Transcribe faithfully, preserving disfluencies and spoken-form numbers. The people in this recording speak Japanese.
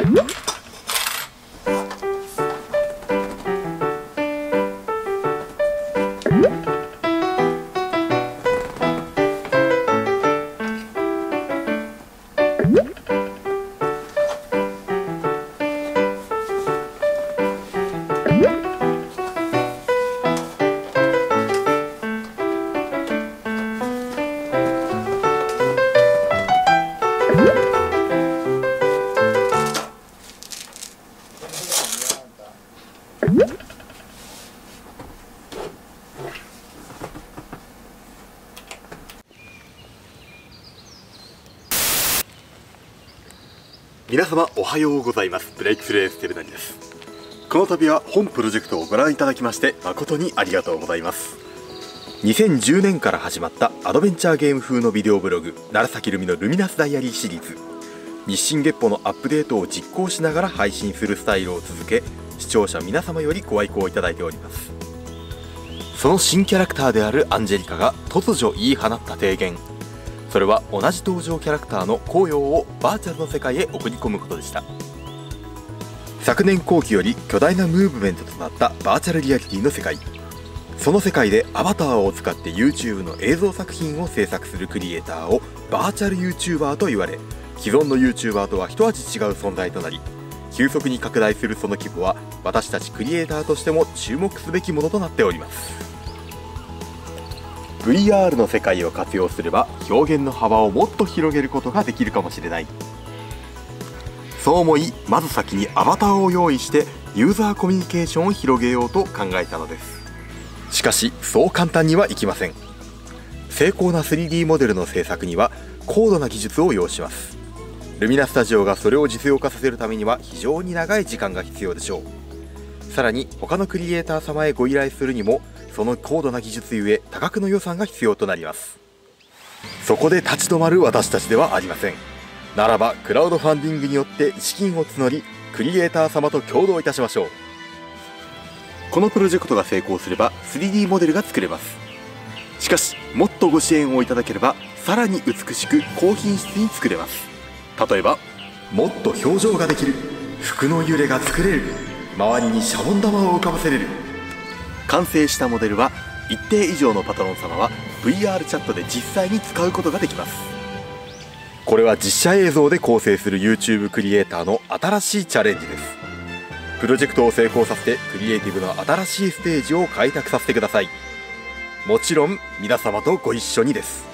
皆様おはようございます。ブレイクスルーエステルナリです。この度は本プロジェクトをご覧いただきまして誠にありがとうございます。にせんじゅうねんから始まったアドベンチャーゲーム風のビデオブログ楢崎ルミのルミナスダイアリーシリーズ、日進月歩のアップデートを実行しながら配信するスタイルを続け、視聴者皆様よりご愛顧いただいております。その新キャラクターであるアンジェリカが突如言い放った提言、それは同じ登場キャラクターの紅葉をバーチャルの世界へ送り込むことでした。昨年後期より巨大なムーブメントとなったバーチャルリアリティの世界、その世界でアバターを使って YouTube の映像作品を制作するクリエイターをバーチャル YouTuber と言われ、既存の YouTuber とは一味違う存在となり、急速に拡大するその規模は私たちクリエイターとしても注目すべきものとなっております。ブイアール の世界を活用すれば表現の幅をもっと広げることができるかもしれない。そう思い、まず先にアバターを用意してユーザーコミュニケーションを広げようと考えたのです。しかしそう簡単にはいきません。精巧な スリーディー モデルの制作には高度な技術を要します。ルミナスタジオがそれを実用化させるためには非常に長い時間が必要でしょう。さらに他のクリエイター様へご依頼するにもその高度な技術ゆえ多額の予算が必要となります。そこで立ち止まる私たちではありません。ならばクラウドファンディングによって資金を募り、クリエイター様と共同いたしましょう。このプロジェクトが成功すれば スリーディー モデルが作れます。しかしもっとご支援をいただければさらに美しく高品質に作れます。例えばもっと表情ができる、服の揺れが作れる、周りにシャボン玉を浮かばせれる。完成したモデルは一定以上のパトロン様は ブイアール チャットで実際に使うことができます。これは実写映像で構成する YouTube クリエイターの新しいチャレンジです。プロジェクトを成功させてクリエイティブの新しいステージを開拓させてください。もちろん皆様とご一緒にです。